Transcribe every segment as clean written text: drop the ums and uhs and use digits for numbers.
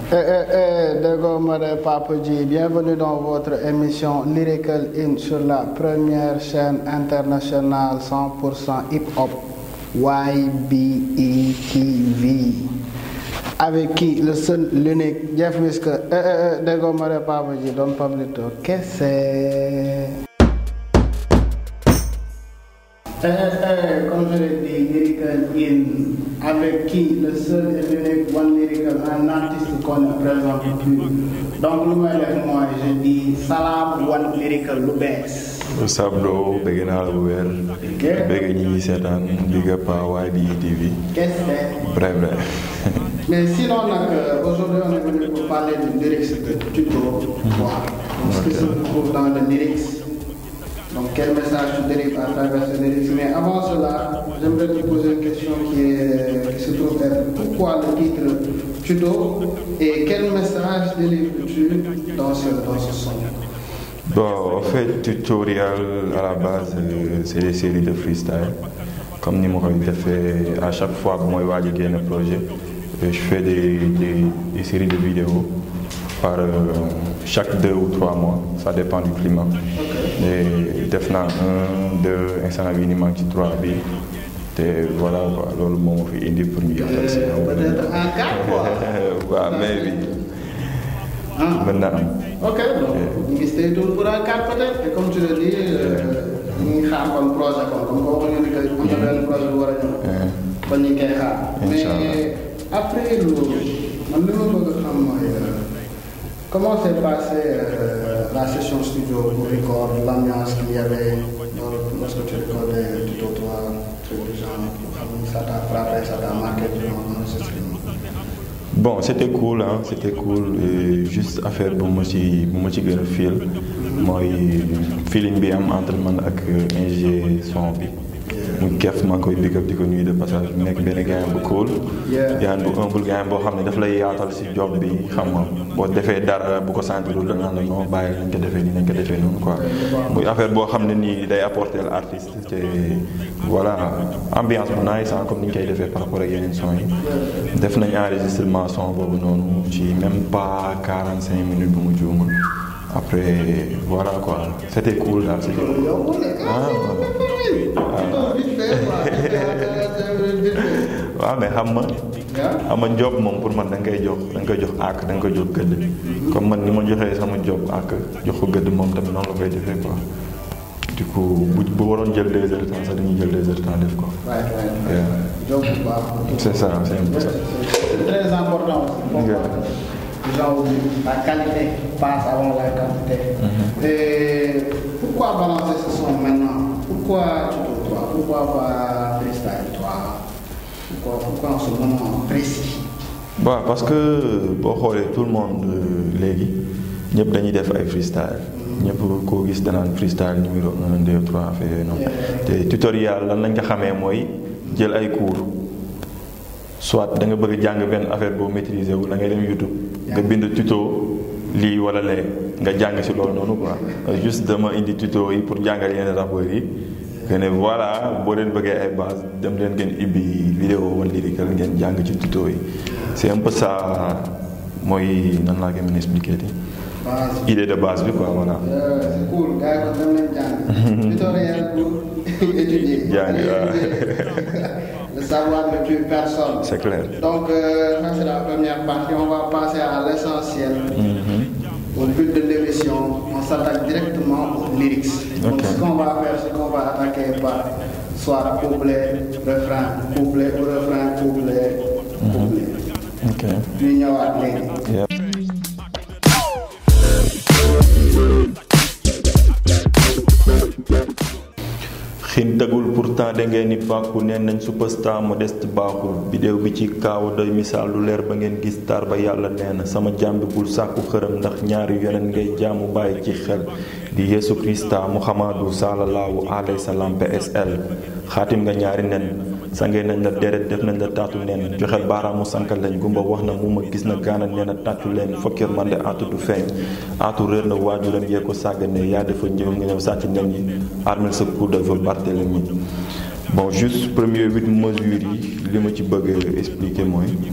Dego Mare Papadji, bienvenue dans votre émission Lyrical In sur la première chaîne internationale 100% hip-hop YBE TV. Avec qui le seul, l'unique, Jeff Whisker, Dego Mare Papadji, Don Pablito, qu'est-ce que comme je l'ai dit, Lyrical In, avec qui le seul et l'unique One Lyrical, un artiste qu'on ne présente plus. Donc, nous moi, je dis salam One Lyrical lu bees. Sabdo, bëgg naa la bu wér. Bëgg ñi seetaan big up YBE TV. Qu'est-ce que Vrai. Mais sinon, aujourd'hui, on est venu pour parler du lyrics de Tuto. Ce qui se trouve dans le lyrics. Donc, quel message tu dérives à travers ce lyrics? Mais avant cela, j'aimerais te poser une question qui se trouve être pourquoi le titre Tuto et quel message délivres-tu dans ce son? Bon, en fait, tutoriel à la base, c'est des séries de freestyle. Comme ni ma koy defee à chaque fois que moi waaj a génn projet, je fais des séries de vidéos par chaque 2 ou 3 mois, ça dépend du climat. Et def naa 1, 2 instant bii nii maa ngi ci 3 bi te voilà quoi loolu moo ma fi indi pour ñu yaatal si. Peut-être en 4 fois. waaw mais bi mën na am. Ok, donc ñu ngi stay tuned pour un 4 peut-être et comme tu le dis ñu ngi xaar kon projet comme boo ko ñu ni que am na benn projet bu war a ñëw. kon ñu ngi koy xaar. Mais après loolu man li ma bëgg a xam mooy comment s'est passée la session studio pour record, l'ambiance qu'il y avait lorsque tu recordais Tuto, toi, truc du genre, ça t'a frappé, ça t'a marqué durant l'enregistrement? Bon, c'était cool, hein, c'était cool. Et juste affaire bu ma ci gën a feel mooy feeling bi am entre man ak ingé son bi. mu kef maa ngi koy big up di ko nuyu de passage mu nekk benn gars bu cool. gars bu humble gars boo xam ne daf lay yaatal si job bi xam nga boo defee dara bu ko sentirul da naan la non bàyyi nañ ko defee nii nañ ko defee noonu quoi. muy affaire boo xam ne nii day apporter l'artiste te voilà ambiance bu nice comme ni ñu koy defee par rapport ak yeneen son yi. def nañ enregistrement son boobu noonu ci même pas 45 minutes bu mu juumul. Après, voilà quoi, c'était cool là, c'était cool. waaw mais xam nga job moom pour man da nga koy jox àq da nga koy jox gëdd comme man ni ma joxee sama job àq jox ko gëdd moom tamit noonu la koy defee quoi. Du coup bu waroon jël 2 heures de temps sax dañuy jël 2 heures de temps def ko. job bu baax. C'est ça, c'est important. C'est très important. Genre, la qualité passe avant la quantité. Et pourquoi balancer ce son maintenant? Pourquoi Tuto, toi? Pourquoi pas freestyle, toi? Pourquoi en ce moment précis? Bon, parce que boo xoolee tout le monde léegi ñëpp dañuy def ay freestyle. ñëpp koo gis danaan freestyle numéro 1 2 3 affaire yooyu noonu. te tutoriel lan lañ ko xamee mooy jël ay cours. soit da nga bëgg jàng benn affaire boo maîtriser wu da ngay dem YouTube nga bind tuto lii wala lee nga jàng si loolu noonu quoi juste dama indi tuto yi pour jàngal yenn rappeurs yi que ne voilà boo leen bëggee ay base dem leen ngeen ibbi vidéo wala lyrical ngeen jàng ci tuto yi c'est un peu ça mooy nan laa koy mën a expliquer idée de base bi quoi voilà. C'est cool gars yi dem leen jàng. tutoriel pour étudier. jàng waaw. Le savoir ne tue personne. C'est clair. Donc, ça c'est la première partie. On va passer à l'essentiel. Au but de l'émission, on s'attaque directement aux lyrics. Donc, ce qu'on va faire, c'est qu'on va attaquer par soit couplet, refrain, couplet, refrain, couplet, couplet. Ok. Puis ñëwaat léegi. xiin tagul pourtant da ngeen ni bàkku neen nañ superstar modeste baaxul bidéew bi ci kaaw doy misaal lu leer ba ngeen gis tar ba yàlla nee na sama jàmbi bul sàkku xërëm ndax ñaari yonent ngay jaamu bàyyi ci xel di Yeesu Krista Muhammadu sallallahu alayhi wa sallam PSL xaatim nga ñaari nen sangee nañ la deret def nañ la taatu nen joxe baaraamu sankal lañ gumba wax na mu ma gis na gaana nee na tàccu leen fokkir man de aatu du feeñ aatu réer na waajuram yee ko sàggane yaa dafa ñëw nga ñëw sàcc nen yi armel sa coup de vol Barthélemy bon juste premier 8 mesures yi li ma ci bëgg expliquer mooy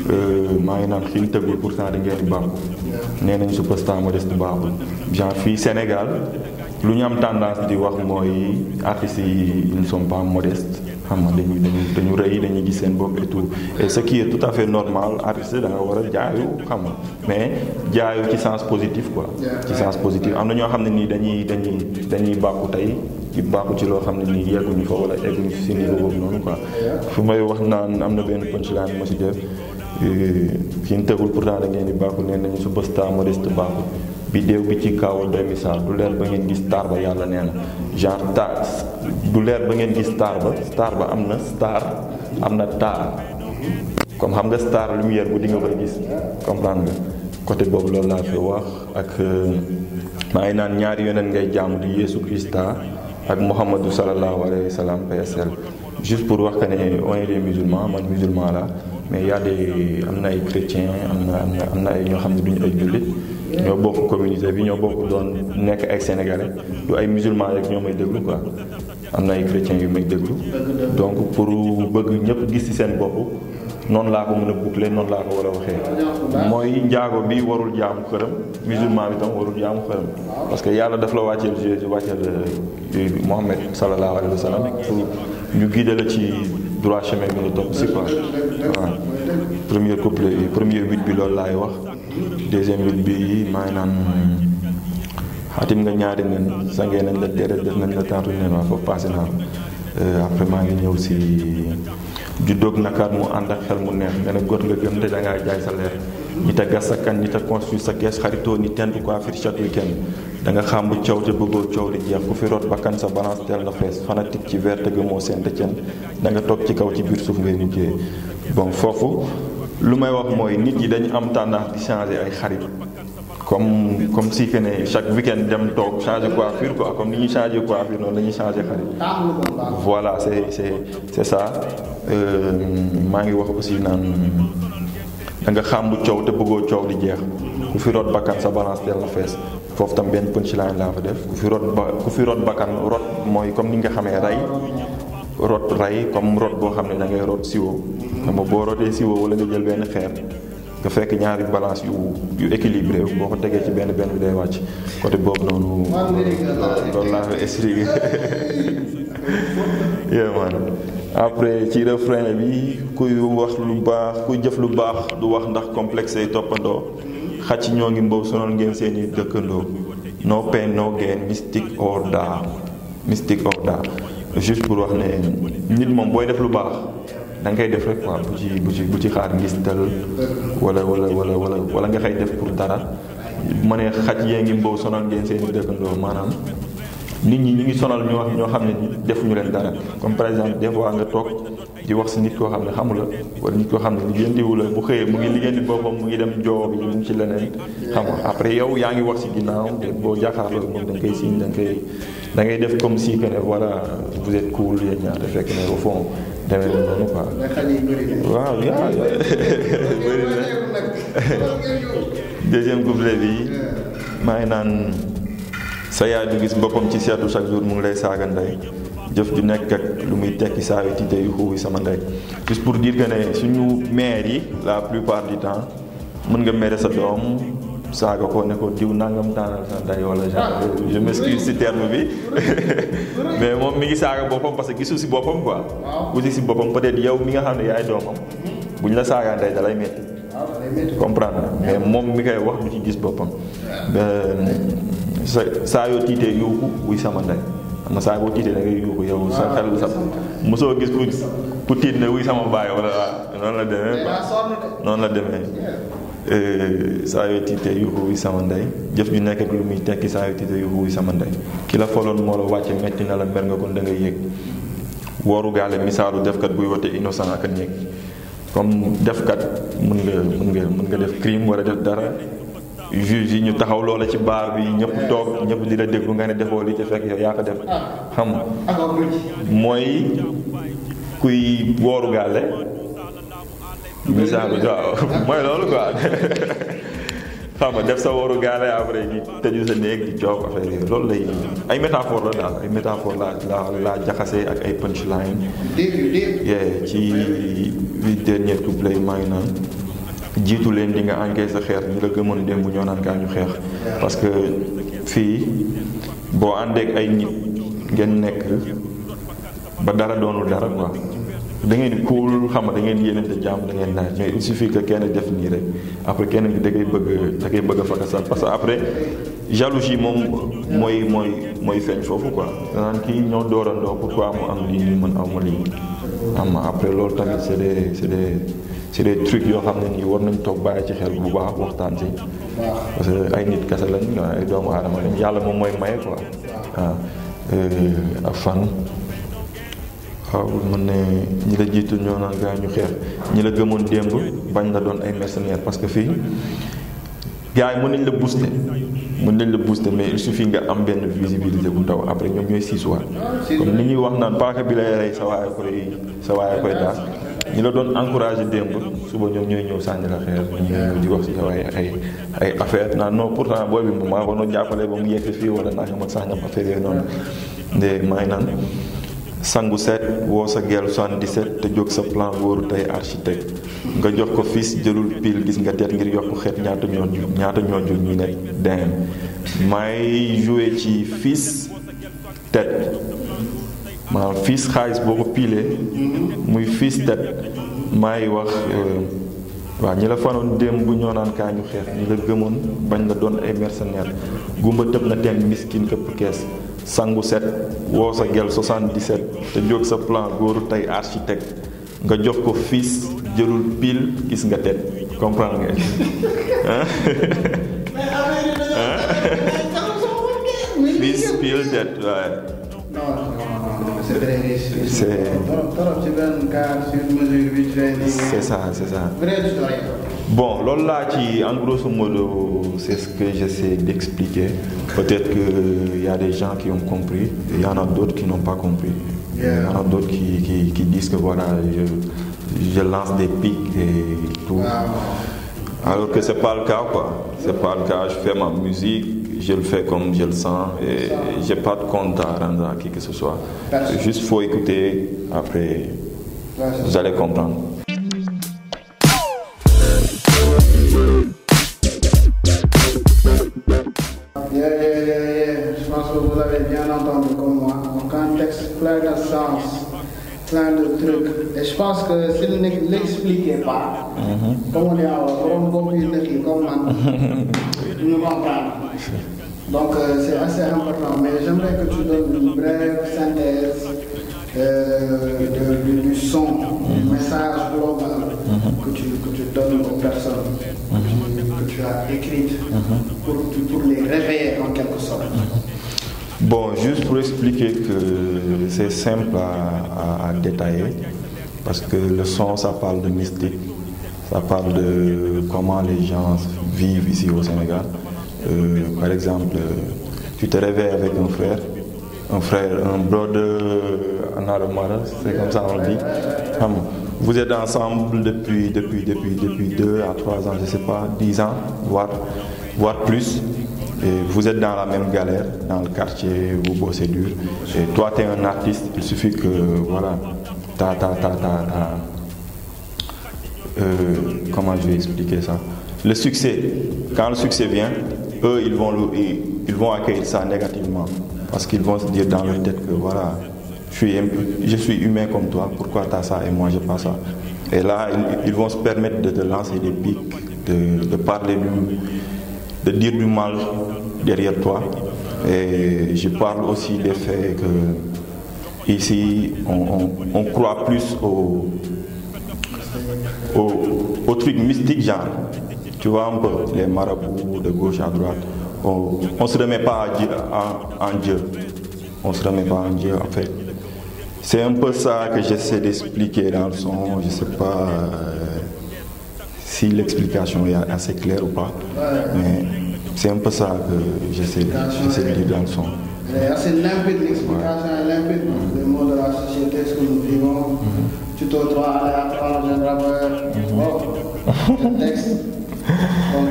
maa ngi naan xiin tëggul pourtant da ngeen di bàkku nee nañu superstar modeste baaxul genre fii Sénégal lu ñu am tendance di wax mooy artistes yi ils ne sont pas modestes xam nga dañu rëy dañuy gis seen bopp et tout et ce qui est tout à fait normal artiste da nga war a jaayu xam nga mais jaayu ci sens positif quoi ci sens positif am na ñoo xam ne nii dañuy bàkku tey ci bàkku ci loo xam ne nii yegguñu fa wala egguñu si niveau boobu noonu quoi fu may wax naan am na benn punchline ma si def fi ñu tegul pourtant da ngeen di bàkku nee nañu superstar modeste bàkku bidéew bi ci kaw doy misaal du leer ba ngeen gis star ba yàlla nee na genre tar du leer ba ngeen gis star ba am na star am na tar comme xam nga star lumière bu di nga koy gis comprendre nga côté boobu loolu laa fi wax ak maa ngi naan ñaari yoneen ngay jaamu di Yeesu Christa ak Muhammadu sallallahu alayhi wa sallam PSL juste pour wax que ne on est des musulmans man musulman la mais y a des am na ay chrétiens am na ay ñoo xam ne duñu ay jullit ñoo bokk communauté bi ñoo bokk doon nekk ay sénégalais du ay musulmans rek ñoo may déglu quoi am na ay chrétiens yu may déglu donc pour bëgg ñëpp gis ci seen bopp noonu laa ko mën a boucler noonu laa ko war a waxee mooy njaago bi warul jaamu xërëm musulman bi tam warul jaamu xërëm parce que yàlla daf la wàcceel Jésus wàcceel Mohammed sallallahu alayhi wa sallam pour ñu guider la ci droit chemin bi nga topp si quoi waaw premier couplet bi premier huit bi loolu laay wax deuxième huit bi maa ngi naan xaatim nga ñaari nen sangee nañ la deret def nañ la tentu nen waa foofu passé naa après maa ngi ñëw si juddoog nakaat mu ànd ak xel mu neex nga ne got nga gëm te dangaa jaay sa leer ñi ta gas sa kan ñi ta construit sa kees xaritoo ni tent quoi fir chaque week-end da nga xam bu coow te bëggoo coow li jeex ku fi root bakkan sa balance teel na fees fanatique ci vert gëmoo Saint-Étienne da nga toog ci kaw ci biir suuf ngay mujjee bon foofu lu may wax mooy nit yi dañu am tendance di changer ay xarit comme si que ne chaque week-end dem toog changer coiffure quoi comme ni ñuy changer coiffure noonu la ñuy changer xarit voilà c'est ça maa ngi wax aussi naan da nga xam bu coow te bëggoo coow di jeex ku fi root bakkan sa balance del na fees foofu tam benn punchline laa fa def ku fi root bakkan rot mooy comme ni nga xamee ray comme rot boo xam ne da ngay rot siwo xam nga boo rotee siwo wala nga jël benn xeer nga fekk ñaari balance yu équilibré boo ko tegee ci benn bi day wàcc côté boobu noonu loolu laa fa expliqué yeah man après ci refrain bi kuy wax lu baax kuy jëf lu baax du wax ndax complexe ay toppandoo xacc ñoo ngi mbow sonal ngeen seeni dëkkandoo no pain no gain mystique or da juste pour wax ne nit moom booy def lu baax da nga koy def rek quoi bu ci xaar ngistal wala nga koy def pour dara ma ne xaj yee ngi mbow sonal ngeen seeni dëkkandoo maanaam nit ñi ñu ngi sonal ñoo xam ne defuñu leen dara comme par exemple des fois nga toog di wax si nit koo xam ne xamula wala nit koo xam ne liggéeyandiwu la bu xëyee mu ngi liggéeyandi boppam mu ngi dem joob yi mu ngi ci leneen xam nga après yow yaa ngi wax si ginnaaw boo jàkkaarloo moom da nga koy signe da ngay def comme si que ne voilà vous êtes cool yéen ñaar te fekk ne au fond demee noonu quoi waaw yaa bëri na deuxième couplet bi maa ngi naan sa yaay du gis boppam ci seetu chaque jour mu ngi lay saaga ndey jëf ju nekk ak lu muy tekki saa yu tiite yu xuubi sama ndey juste pour dire que ne suñu mère yi la plupart du temps mën nga mere sa doom saaga ko ne ko diw nangam taanal sa ndey wala genre je m'excuse ci terme bi mais moom mi ngi saaga boppam parce que gisul si boppam quoi gisul si boppam peut-être yow mi nga xam ne yaay doomam bu ñu la saagaa ndey da lay metti comprendre mais moom mi koy wax du ci gis boppam saa yoo tiitee yuuxu wuy sama ndey xam nga saa boo tiitee da ngay yuuxu yow sa xel sa mosoo gis ku tiit ne wuy sama baay wala noonu la demee saa yoo tiitee yuuxu wuy sama ndey jëf ju nekk ak lu muy tekki saa yoo tiitee yuuxu wuy sama ndey ki la foloon moo la wàcce metti na la mer nga kon da ngay yëg wooru gaale misaalu defkat buy wote innocent ak a ñeeg comme defkat mën nga def crime wala def dara juge yi ñu taxaw loola ci baar bi ñëpp toog ñëpp di la déglu nga ne defoo li te fekk yow yaa ko def xam mooy kuy wooru gaale misaalu waaw mooy loolu quoi xam nga def sa wooru gaale après di tëju sa néeg di coow affaire yi loolu lay ay métaphore la daal ay métaphore la jaxase ak ay punchline ci dernier couplet maa ngi naan jiitu leen di nga encaissé sa xeex ñi la gëmoon démb ñoo naan kaa ñu xeex parce que fii boo àndeek ay nit ngeen nekk ba dara doonul dara quoi da ngeen di cool xam nga da ngeen di yéenante jàmm da ngeen naaj mais il suffit que kenn def nii rek après kenn gi da ngay bëgg a fakasal parce que après jalousie moom mooy feeñ foofu quoi danaan kii ñoo doorandoo pourquoi mu am lii nii man awma lii am après loolu tamit c'est des trucs yoo xam ne nii war nañ toog bàyyi ci xel bu baax waxtaan ci parce que ay nit kese lañ ay doomu aadama lañ yàlla moom mooy maye quoi waaw ak fan waaw mën ne ñi la jiitu ñoo naan gaa ñu xeex ñi la gëmoon démb bañ la doon ay mercenaires parce que fii gars yi mën nañ la booster mais il suffit nga am benn visibilité bu ndaw après ñoom ñooy siisuwaat comme ni ñuy wax naan paaka bi lay rey sa waaye koy daas ñi la doon encouragé démb suba ñoom ñooy ñëw sànni la xeer ñooy ñëw di wax si yow ay affaire naan non pourtant booy bi maa ko doon jàppale ba mu yegg fii wala nangam ak sàngam affaire yooyu noonu nde may naan sangu set woo sa gel 77 te jóg sa plan wóoru tey architecte nga jox ko fils jëlul pile gis nga teet ngir yokk xeet ñaata ñoo jul ñu ne dem may joué ci fils tet maanaam fils xaalis boo ko pilee muy fils tet may wax waaw ñi la fanoon démb bu ñoo naan kaa ñu xeex ñi la gëmoon bañ la doon ay mercenaire gumba tëb na teen miskin këpp kees sangu set woo sa gel 77 te jóg sa plan góoru tey architecte nga jox ko fils jëlul pile gis nga tet comprendre nga fils pile tet waaye c'est très riche. C'est ça. Bon, là, en grosso modo, c'est ce que j'essaie d'expliquer. Peut-être qu'il y a des gens qui ont compris, il y en a d'autres qui n'ont pas compris. Il y en a d'autres qui disent que voilà, je lance des pics et tout. Alors que c'est pas le cas, quoi. C'est pas le cas, je fais ma musique. Je le fais comme je le sens et j'ai pas de compte à rendre à qui que ce soit. Juste faut écouter, après vous allez comprendre. Je pense que vous avez bien entendu comme moi. Donc un texte plein de sens, plein de trucs. Et je pense que s'il ne l'expliquait pas, comme on est comme moi, nous comprendre. Donc c'est assez important, mais j'aimerais que tu donnes une brève synthèse du son, du message global que tu donnes aux personnes que tu as écrites pour les réveiller en quelque sorte. Bon, juste pour expliquer que c'est simple à détailler, parce que le son, ça parle de mystique, ça parle de comment les gens vivent ici au Sénégal. Par exemple, tu te réveilles avec un frère, un brother, un aromara, c'est comme ça on le dit. Vous êtes ensemble depuis 2 à 3 ans, je ne sais pas, 10 ans, voire plus. Et vous êtes dans la même galère, dans le quartier, vous bossez dur. Et toi, tu es un artiste, il suffit que, voilà, comment je vais expliquer ça? Le succès, quand le succès vient, eux, ils vont accueillir ça négativement. Parce qu'ils vont se dire dans leur tête que, voilà, je suis humain comme toi, pourquoi tu as ça et moi je n'ai pas ça? Et là, ils vont se permettre de te lancer des pics, de parler de dire du mal derrière toi. Et je parle aussi des faits que ici on croit plus au truc mystique genre. Tu vois un peu les marabouts de gauche à droite. On ne se remet pas en Dieu. On ne se remet pas en Dieu en fait. C'est un peu ça que j'essaie d'expliquer dans le son. Je ne sais pas si l'explication est assez claire ou pas. Mais c'est un peu ça que j'essaie de dire dans le son. Elle est assez limpide, l'explication est limpide. Les mots de la société, ce que nous vivons. Tu te retrouves à apprendre un rappeur. Le texte. Donc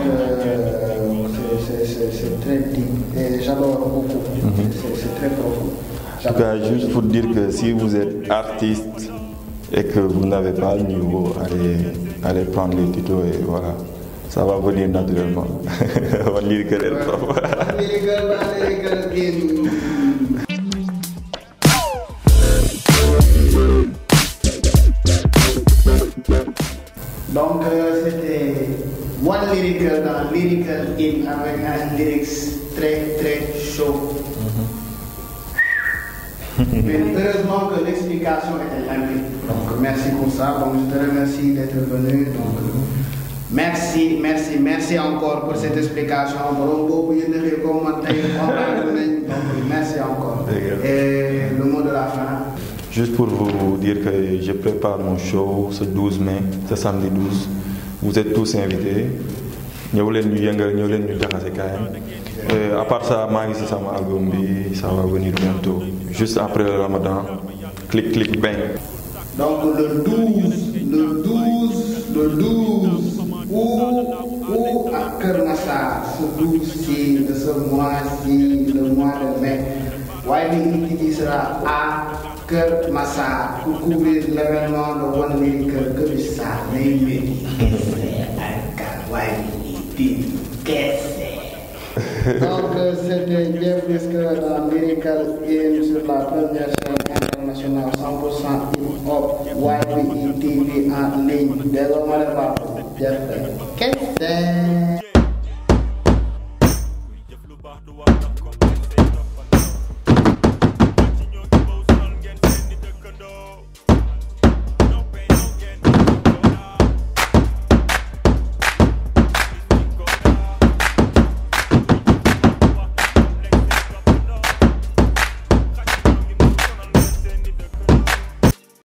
c'est très deep et j'adore beaucoup. C'est très profond. En tout cas, juste pour dire que si vous êtes artiste et que vous n'avez pas le niveau, allez prendre les tutos et voilà. Ça va venir naturellement. On lit que les profs. Donc c'était One Lyrical dans Lyrical In avec un lyrics très chaud. Mais heureusement que l'explication était limpide. Donc merci pour ça. Donc je te remercie d'être venu. Donc merci encore pour cette explication. Donc merci encore. Et le mot de la fin. Juste pour vous dire que je prépare mon show ce 12 mai, ce samedi 12. Vous êtes tous invités. À part ça, mon album, ça va venir bientôt. Juste après le Ramadan. Clic, bang. Donc le 12, où à Kermassa, ce 12-ci de ce mois-ci, le mois de mai, YBE sera à Kermassa pour couvrir l'événement de One Lyrical que ça Donc c'était Jeff Whisker dans Lyrical In sur la première chaîne internationale 100% hip-hop YBE TV en ligne. Désolé, Jeff. Qu'est-ce que